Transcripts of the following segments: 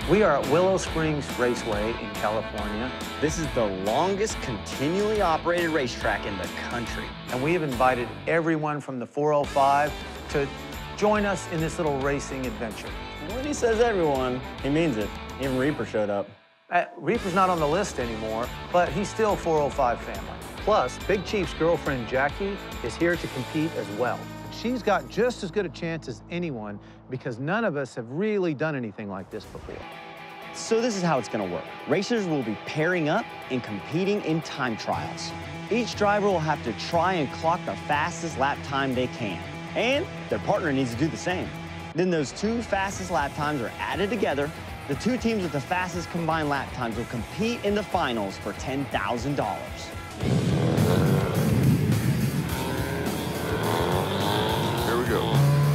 We are at Willow Springs Raceway in California. This is the longest continually operated racetrack in the country. And we have invited everyone from the 405 to join us in this little racing adventure. When he says everyone, he means it. Even Reaper showed up. Reaper's not on the list anymore, but he's still 405 family. Plus, Big Chief's girlfriend, Jackie, is here to compete as well. She's got just as good a chance as anyone because none of us have really done anything like this before. So this is how it's gonna work. Racers will be pairing up and competing in time trials. Each driver will have to try and clock the fastest lap time they can. And their partner needs to do the same. Then those two fastest lap times are added together. The two teams with the fastest combined lap times will compete in the finals for $10,000. Here we go.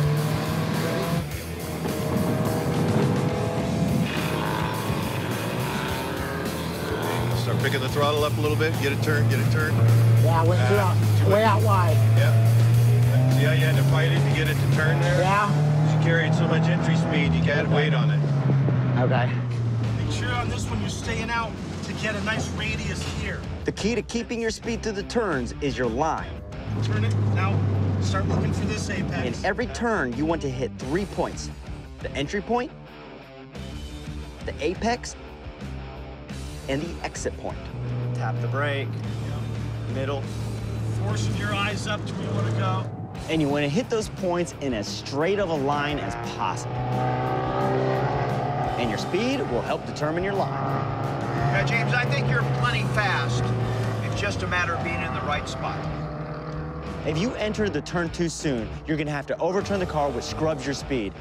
Start picking the throttle up a little bit. Get it turned, get it turned. Yeah, I went way out wide. Yep. See how you had to fight it to get it to turn there? Yeah. You carried so much entry speed, you can't wait on it. Okay. Make sure on this one you're staying out to get a nice radius here. The key to keeping your speed through the turns is your line. Turn it. Now, start looking for this apex. In every turn, you want to hit 3 points. The entry point, the apex, and the exit point. Tap the brake, middle. Forcing your eyes up to where you want to go. And you want to hit those points in as straight of a line as possible. And your speed will help determine your line. Yeah, James, I think you're plenty fast. It's just a matter of being in the right spot. If you enter the turn too soon, you're gonna have to overturn the car, which scrubs your speed.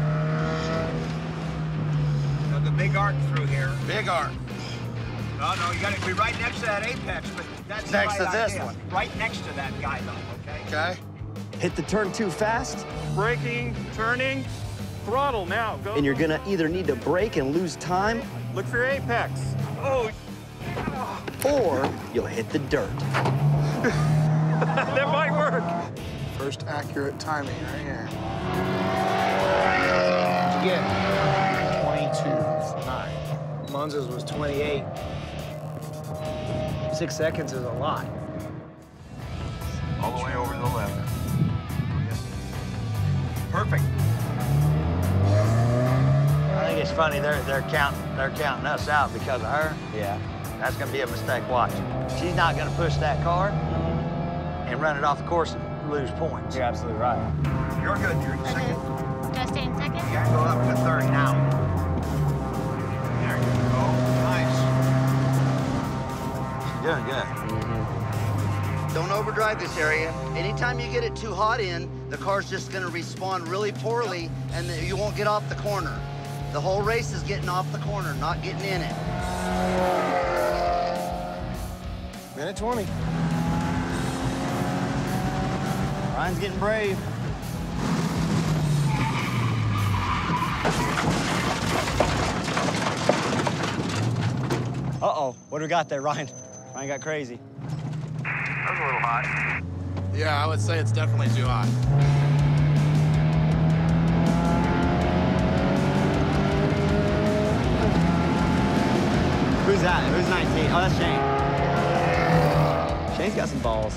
Now, the big arc through here. Big arc. No, you gotta be right next to that apex, but that's Next the to right this idea. one. Right next to that guy, though, okay? Okay. Hit the turn too fast, Braking, turning, throttle now. Go. and you're gonna either need to brake and lose time, Look for your apex. Oh, or you'll hit the dirt. that might work. First accurate timing right here. What'd you get? 22.9. Monza's was 28. 6 seconds is a lot. All the way over to the left. Perfect. I think it's funny they're counting us out because of her. Yeah. That's gonna be a mistake. Watch. She's not gonna push that car and run it off the course and lose points. You're absolutely right. You're good. You're in second. Do I stay in second? You gotta go up to third now. There you go. Nice. She's doing good. Don't overdrive this area. Anytime you get it too hot in, the car's just gonna respond really poorly and you won't get off the corner. The whole race is getting off the corner, not getting in it. Minute 20. Ryan's getting brave. Uh-oh, what do we got there, Ryan? Ryan got crazy. That was a little hot. Yeah, I would say it's definitely too hot. Who's that? Who's 19? Oh, that's Shane. Shane's got some balls.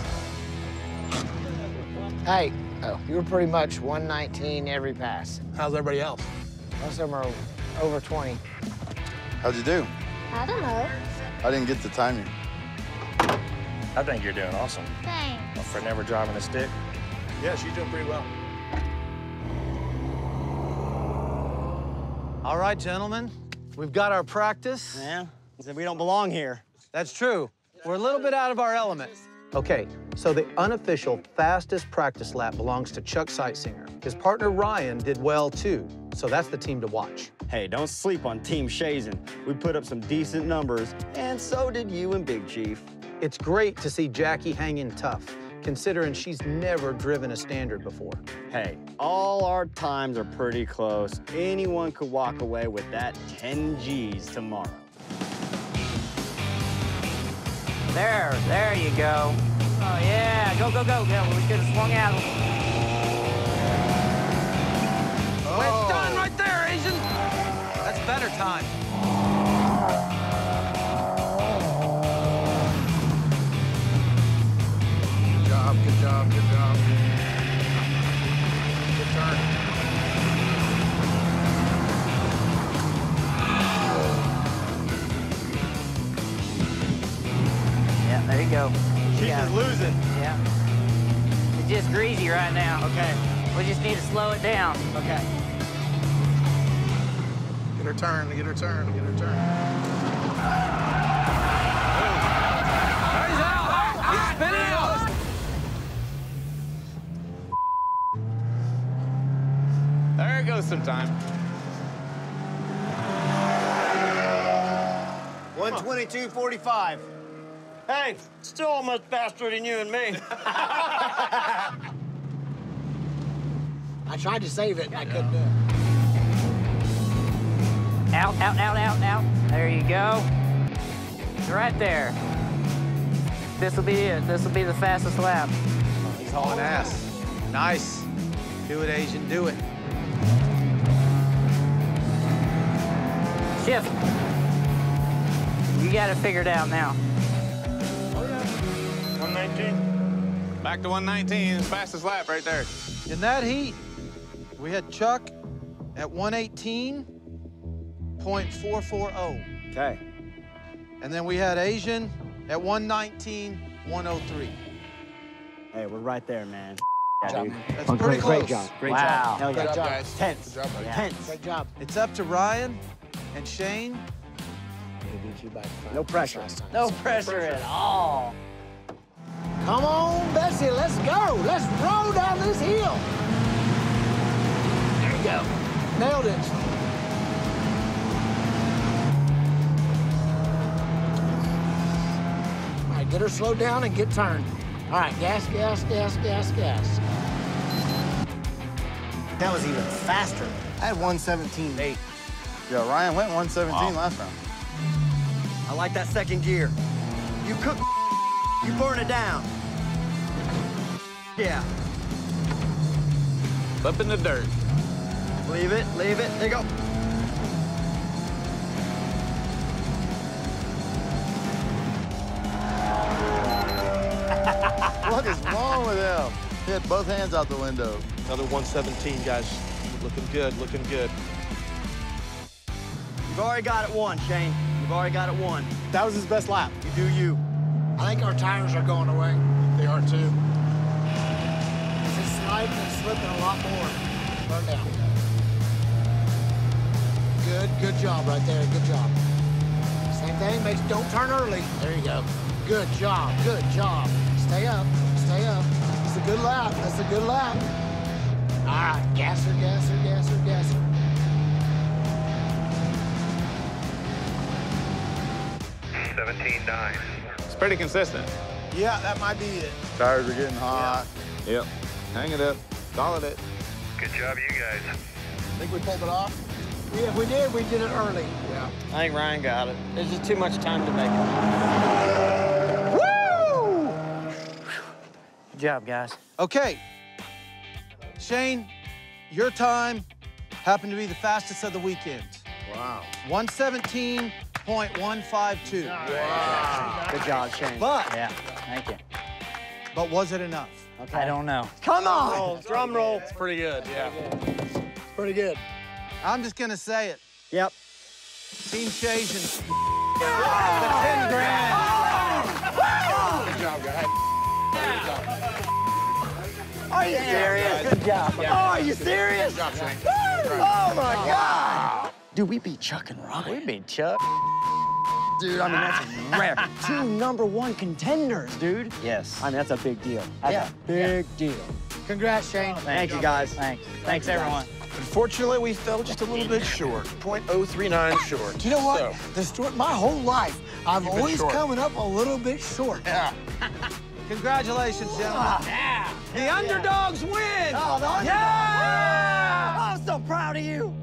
Hey, you were pretty much 119 every pass. How's everybody else? Most of them are over 20. How'd you do? I don't know. I didn't get the timing. I think you're doing awesome. Thanks. For never driving a stick. Yeah, she's doing pretty well. All right, gentlemen, we've got our practice. Yeah, he said we don't belong here. That's true. We're a little bit out of our element. Okay, so the unofficial fastest practice lap belongs to Chuck Sightsinger. His partner Ryan did well too, so that's the team to watch. Hey, don't sleep on Team Shazen. We put up some decent numbers, and so did you and Big Chief. It's great to see Jackie hanging tough, considering she's never driven a standard before. Hey, all our times are pretty close. Anyone could walk away with that 10 G's tomorrow. There you go. Oh, yeah, go. Yeah, well, we could have swung out. Well, it's done right there, Azn. That's better time. Good job, good job, good job. Good turn. Yeah, there you go. She's just losing. Yeah. It's just greasy right now. Okay. We just need to slow it down. Okay. Get her turn, get her turn, get her turn. He's out. He's spinning out. There goes some time. 122.45. Hey, still almost faster than you and me. I tried to save it, and I couldn't do it. Out, out, out, out, out. There you go. It's right there. This will be it. This will be the fastest lap. He's hauling ass. Nice. Do it, Asian. Do it. Shift. You got it figured out now. 119. Back to 119, fastest lap right there. In that heat, we had Chuck at 118.440. Okay. And then we had Asian at 119.103. Hey, we're right there, man. Yeah, dude. That's pretty close. Great job. Great Wow. job. Hell Good yeah. job, guys. Tense. Good job, buddy. Yeah. Tense. Great job. It's up to Ryan and Shane. They beat you by 5 No pressure. last time. No pressure at all. Come on, Bessie, let's go. Let's roll down this hill. There you go. Nailed it. All right, get her slowed down and get turned. All right, gas, gas, gas, gas, gas. That was even faster. I had 117.8. Yeah, Ryan went 117 last round. I like that second gear. You cook, you burn it down. Yeah. Up in the dirt. Leave it, leave it. There you go. What is wrong with him? He had both hands out the window. Another 117, guys. Looking good, looking good. You've already got it won, Shane. You've already got it won. That was his best lap. You do you. I think our tires are going away. They are too. It's sliding and slipping a lot more. Burn down. Good job right there. Good job. Same thing, don't turn early. There you go. Good job, good job. Stay up, stay up. It's a good lap, that's a good lap. All right, gas her, gas her, gas her, gas her. It's pretty consistent. Yeah, that might be it. Tires are getting hot. Yep. Hang it up. Solid it. Good job, you guys. Think we pulled it off? Yeah, if we did it early. Yeah. I think Ryan got it. There's just too much time to make it. Woo! Good job, guys. Okay. Shane, your time happened to be the fastest of the weekend. Wow. 117.152. Wow. Good job, Shane. But, Yeah, thank you. but was it enough? Okay. I don't know. Come on! Drum roll. It's pretty good, yeah. Pretty good. I'm just gonna say it. Yep. Team Shasian. The 10 grand. Good job, guys. Are you serious? Good job. Oh, are you serious? Good job, Shane. Oh, my God. Dude, we beat Chuck and Ryan. We beat Chuck. Dude, I mean, that's rare. 2 #1 contenders, dude. Yes. I mean, that's a big deal. That's a big deal. Congrats, Shane. Thank you, guys. Thanks. Thanks, everyone. Unfortunately, we fell just a little bit short. 0.039 short. You know what? So, The story, my whole life, I've You've been always short. coming up a little bit short. Yeah. Congratulations, gentlemen. Yeah. The underdogs win. Oh, the underdog. Yeah! I'm so proud of you.